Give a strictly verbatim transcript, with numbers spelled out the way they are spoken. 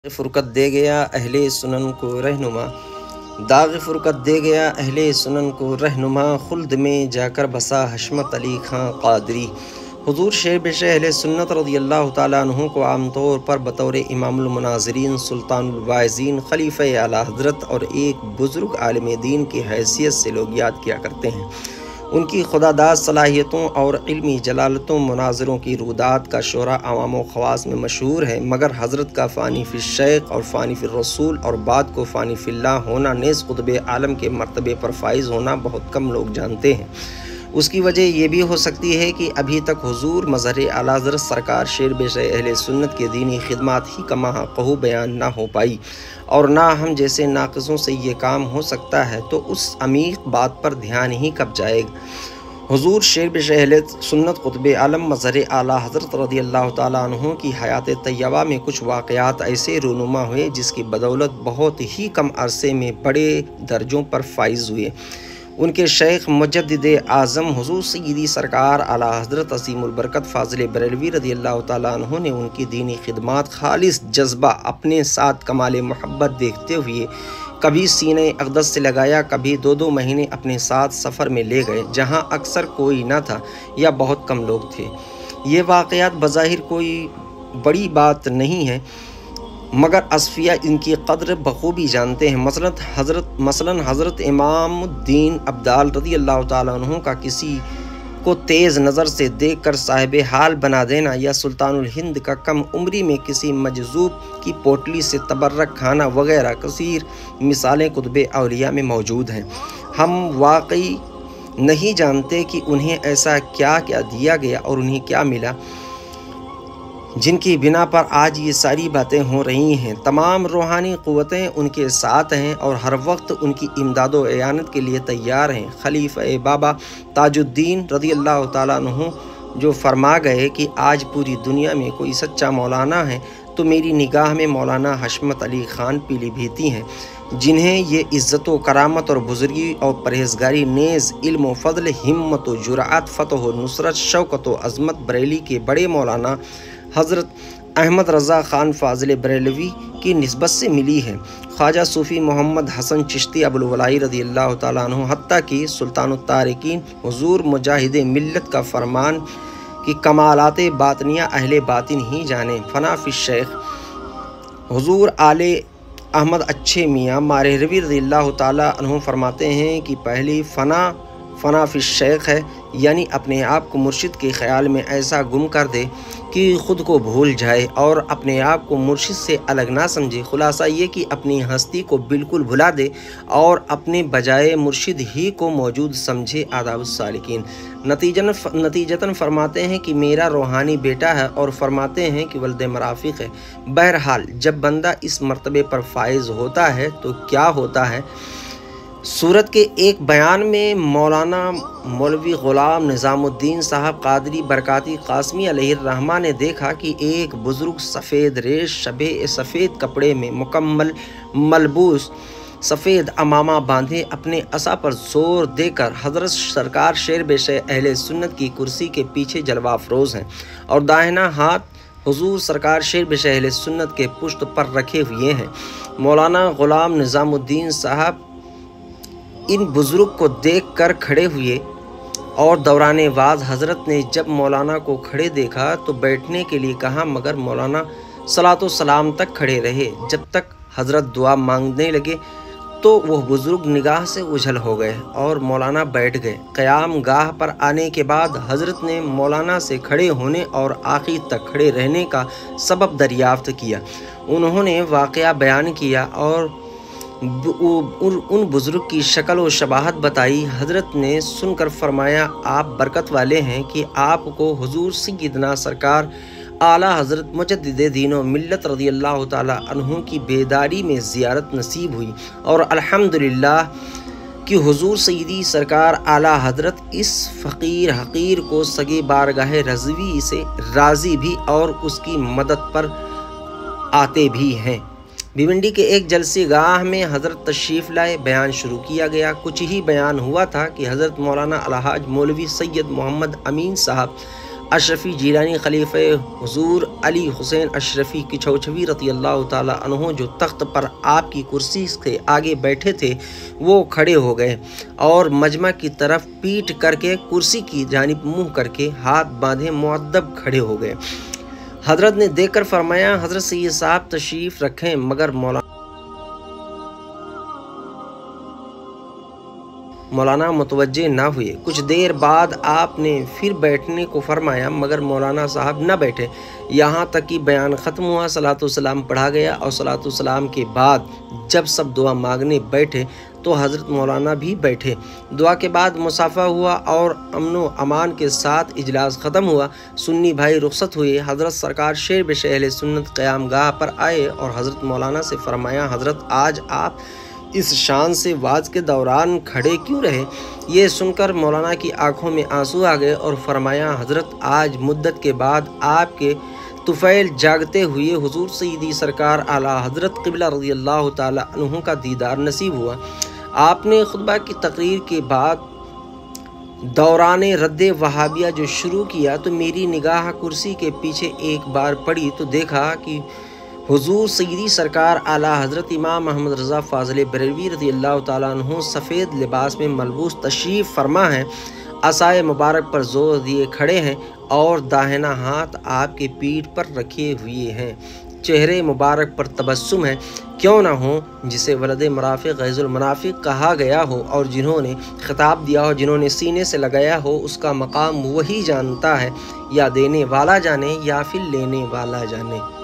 فرقت دے گیا اہل سنن کو رہنما، داغ فرقت دے گیا اہل سنن کو رہنما، خلد میں جا کر بسا حشمت علی خان قادری۔ حضور شیر بش اہل سنت رضی اللہ تعالیٰ عنہ کو عام طور پر بطور امام المناظرین، سلطان الواعظین، خلیفہ اعلیٰ حضرت اور ایک بزرگ عالم دین کی حیثیت سے لوگ یاد کیا کرتے ہیں۔ ان کی خداداد صلاحیتوں اور علمی جلالتوں، مناظروں کی رودات کا شعرا عوام و خواص میں مشہور ہے، مگر حضرت کا فانی فی الشیخ اور فانی فی الرسول اور بعد کو فانی فی اللہ ہونا، نیز قطب عالم کے مرتبے پر فائز ہونا بہت کم لوگ جانتے ہیں۔ اس کی وجہ یہ بھی ہو سکتی ہے کہ ابھی تک حضور مظہر اعلیٰ حضرت سرکار شیر بش اہل سنت کے دینی خدمات ہی کا ماحقہ بیان نہ ہو پائی، اور نہ ہم جیسے ناقصوں سے یہ کام ہو سکتا ہے، تو اس عمیق بات پر دھیان ہی کب جائے گا۔ حضور شیر بش اہل سنت قطب عالم مظہر اعلیٰ حضرت رضی اللہ تعالیٰ عنہ کی حیات طیبہ میں کچھ واقعات ایسے رونما ہوئے جس کی بدولت بہت ہی کم عرصے میں بڑے درجوں پر فائز ہوئے۔ ان کے شیخ مجدد اعظم حضور سیدی سرکار اعلیٰ حضرت عظیم البرکت فاضل بریلوی رضی اللہ تعالیٰ عنہ نے ان کی دینی خدمات خالص جذبہ اپنے ساتھ کمال محبت دیکھتے ہوئے کبھی سینہ اقدس سے لگایا، کبھی دو دو مہینے اپنے ساتھ سفر میں لے گئے جہاں اکثر کوئی نہ تھا یا بہت کم لوگ تھے۔ یہ واقعات بظاہر کوئی بڑی بات نہیں ہے، مگر اصفیاء ان کی قدر بخوبی جانتے ہیں۔ مثلا حضرت مثلا حضرت امام الدین ابدال رضی اللہ تعالیٰ عنہ کا کسی کو تیز نظر سے دیکھ کر صاحب حال بنا دینا، یا سلطان الہند کا کم عمری میں کسی مجذوب کی پوٹلی سے تبرک کھانا وغیرہ کثیر مثالیں قطب اولیاء میں موجود ہیں۔ ہم واقعی نہیں جانتے کہ انہیں ایسا کیا کیا دیا گیا اور انہیں کیا ملا جن کی بنا پر آج یہ ساری باتیں ہو رہی ہیں۔ تمام روحانی قوتیں ان کے ساتھ ہیں اور ہر وقت ان کی امداد و اعانت کے لیے تیار ہیں۔ خلیفہ بابا تاج الدین رضی اللہ تعالیٰ عنہ جو فرما گئے کہ آج پوری دنیا میں کوئی سچا مولانا ہے تو میری نگاہ میں مولانا حشمت علی خان پیلی بھیتی ہیں، جنہیں یہ عزت و کرامت اور بزرگی اور پرہیزگاری نیز علم و فضل، ہمت و جرأت، فتح و نصرت، شوکت و عظمت بریلی کے بڑے مولانا حضرت احمد رضا خان فاضل بریلوی کی نسبت سے ملی ہے۔ خواجہ صوفی محمد حسن چشتی ابوالولائی رضی اللہ تعالیٰ عنہ، حتیٰ کہ سلطان الطارقین حضور مجاہد ملت کا فرمان کہ کمالات باطنیہ اہل باطن ہی جانے۔ فنا فی الشیخ حضور آل احمد اچھے میاں مارہروی رضی اللہ تعالیٰ عنہ فرماتے ہیں کہ پہلی فنا فنا فی الشیخ ہے، یعنی اپنے آپ کو مرشد کے خیال میں ایسا گم کر دے کہ خود کو بھول جائے اور اپنے آپ کو مرشد سے الگ نہ سمجھے۔ خلاصہ یہ کہ اپنی ہستی کو بالکل بھلا دے اور اپنے بجائے مرشد ہی کو موجود سمجھے۔ آداب السالکین نتیجتاً فرماتے ہیں کہ میرا روحانی بیٹا ہے اور فرماتے ہیں کہ ولد مرافق ہے۔ بہرحال جب بندہ اس مرتبے پر فائز ہوتا ہے تو کیا ہوتا ہے؟ سورت کے ایک بیان میں مولانا مولوی غلام نظام الدین صاحب قادری برکاتی قاسمی علیہ الرحمہ نے دیکھا کہ ایک بزرگ سفید ریش شبہ سفید کپڑے میں مکمل ملبوس، سفید امامہ باندھے، اپنے عصا پر زور دے کر حضرت سرکار شیر بش اہل سنت کی کرسی کے پیچھے جلوہ افروز ہیں، اور داہنا ہاتھ حضور سرکار شیر بش اہل سنت کے پشت پر رکھے ہوئے ہیں۔ مولانا غلام نظام الدین صاحب ان بزرگ کو دیکھ کر کھڑے ہوئے، اور دوران واز حضرت نے جب مولانا کو کھڑے دیکھا تو بیٹھنے کے لیے کہا، مگر مولانا صلاۃ و سلام تک کھڑے رہے۔ جب تک حضرت دعا مانگنے لگے تو وہ بزرگ نگاہ سے اوجھل ہو گئے اور مولانا بیٹھ گئے۔ قیام گاہ پر آنے کے بعد حضرت نے مولانا سے کھڑے ہونے اور آخر تک کھڑے رہنے کا سبب دریافت کیا۔ انہوں نے واقعہ بیان کیا اور ان بزرگ کی شکل و شباہت بتائی۔ حضرت نے سن کر فرمایا، آپ برکت والے ہیں کہ آپ کو حضور سیدنا سرکار اعلیٰ حضرت مجدد دین و ملت رضی اللہ تعالیٰ عنہ کی بیداری میں زیارت نصیب ہوئی، اور الحمدللہ کہ حضور سیدی سرکار اعلیٰ حضرت اس فقیر حقیر کو سگے بارگاہ رضوی سے راضی بھی اور اس کی مدد پر آتے بھی ہیں۔ بھیونڈی کے ایک جلسے گاہ میں حضرت تشریف لائے، بیان شروع کیا گیا۔ کچھ ہی بیان ہوا تھا کہ حضرت مولانا الحاج مولوی سید محمد امین صاحب اشرفی جیلانی خلیفہ حضور علی حسین اشرفی کچھوچھوی رضی اللہ تعالیٰ عنہ جو تخت پر آپ کی کرسی سے آگے بیٹھے تھے وہ کھڑے ہو گئے اور مجمع کی طرف پیٹ کر کے کرسی کی جانب منہ کر کے ہاتھ باندھے مؤدب کھڑے ہو گئے۔ حضرت نے دیکھ کر فرمایا حضرت سید صاحب تشریف رکھیں، مگر مولانا مولانا متوجہ نہ ہوئے۔ کچھ دیر بعد آپ نے پھر بیٹھنے کو فرمایا مگر مولانا صاحب نہ بیٹھے، یہاں تک کہ بیان ختم ہوا، صلاۃ والسلام پڑھا گیا اور صلاۃ والسلام کے بعد جب سب دعا مانگنے بیٹھے تو حضرت مولانا بھی بیٹھے۔ دعا کے بعد مصافحہ ہوا اور امن و امان کے ساتھ اجلاس ختم ہوا۔ سنی بھائی رخصت ہوئے۔ حضرت سرکار شیر بش اہل سنت قیام گاہ پر آئے اور حضرت مولانا سے فرمایا حضرت آج آپ اس شان سے واز کے دوران کھڑے کیوں رہے؟ یہ سن کر مولانا کی آنکھوں میں آنسو آ گئے اور فرمایا حضرت آج مدت کے بعد آپ کے طفیل جاگتے ہوئے حضور سیدی سرکار اعلیٰ حضرت قبلہ رضی اللہ تعالیٰ عنہ کا دیدار نصیب ہوا۔ آپ نے خطبہ کی تقریر کے بعد دوران رد وہابیہ جو شروع کیا تو میری نگاہ کرسی کے پیچھے ایک بار پڑی تو دیکھا کہ حضور سیدی سرکار اعلیٰ حضرت امام محمد رضا فاضل بریلوی رضی اللہ تعالیٰ عنہ سفید لباس میں ملبوس تشریف فرما ہیں، عصائے مبارک پر زور دیے کھڑے ہیں اور داہنا ہاتھ آپ کے پیٹھ پر رکھے ہوئے ہیں، چہرے مبارک پر تبسم ہے، کیوں نہ ہو جسے ولد مرافق غیظ المنافق کہا گیا ہو اور جنہوں نے خطاب دیا ہو، جنہوں نے سینے سے لگایا ہو، اس کا مقام وہی جانتا ہے، یا دینے والا جانے یا پھر لینے والا جانے۔